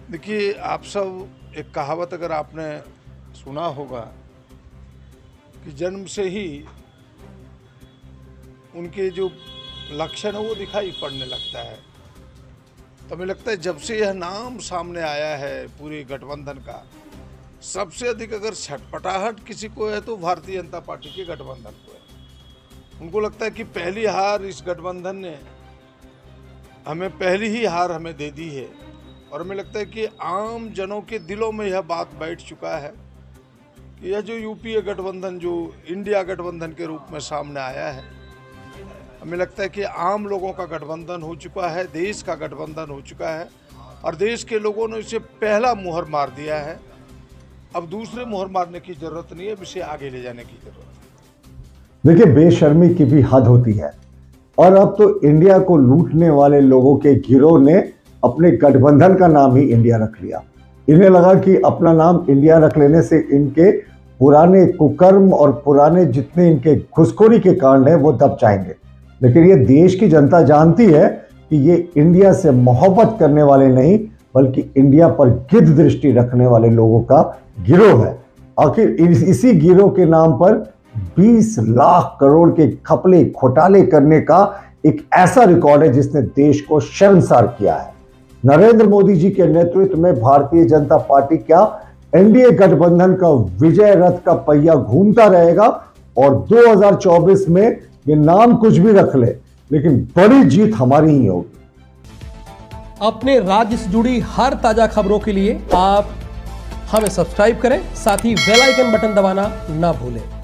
देखिए, आप सब एक कहावत अगर आपने सुना होगा कि जन्म से ही उनके जो लक्षण है वो दिखाई पड़ने लगता है। तो हमें लगता है जब से यह नाम सामने आया है पूरे गठबंधन का, सबसे अधिक अगर छटपटाहट किसी को है तो भारतीय जनता पार्टी के गठबंधन को है। उनको लगता है कि पहली हार इस गठबंधन ने पहली ही हार हमें दे दी है। और हमें लगता है कि आम जनों के दिलों में यह बात बैठ चुका है कि यह जो यूपीए गठबंधन, जो इंडिया गठबंधन के रूप में सामने आया है, हमें लगता है कि आम लोगों का गठबंधन हो चुका है, देश का गठबंधन हो चुका है और देश के लोगों ने इसे पहला मुहर मार दिया है। अब दूसरे मुहर मारने की जरूरत नहीं है, इसे आगे ले जाने की जरूरत है। देखिए, बेशर्मी की भी हद होती है और अब तो इंडिया को लूटने वाले लोगों के गिरोह ने अपने गठबंधन का नाम ही इंडिया रख लिया। इन्हें लगा कि अपना नाम इंडिया रख लेने से इनके पुराने कुकर्म और पुराने जितने इनके घुसखोरी के कांड हैं वो दब जाएंगे। लेकिन ये देश की जनता जानती है कि ये इंडिया से मोहब्बत करने वाले नहीं बल्कि इंडिया पर गिद्ध दृष्टि रखने वाले लोगों का गिरोह है। आखिर इसी गिरोह के नाम पर 20 लाख करोड़ के घपले घोटाले करने का एक ऐसा रिकॉर्ड है जिसने देश को शर्मसार किया है। नरेंद्र मोदी जी के नेतृत्व में भारतीय जनता पार्टी क्या एनडीए गठबंधन का विजय रथ का पहिया घूमता रहेगा और 2024 में ये नाम कुछ भी रख ले लेकिन बड़ी जीत हमारी ही होगी। अपने राज्य से जुड़ी हर ताजा खबरों के लिए आप हमें सब्सक्राइब करें, साथ ही बेल आइकन बटन दबाना ना भूलें।